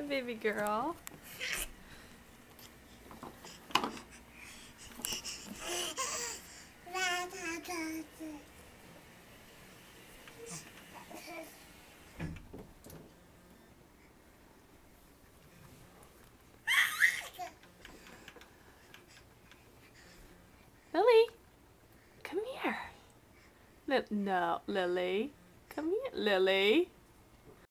baby girl. Lily, come here. No, Lily. Come here, Lily.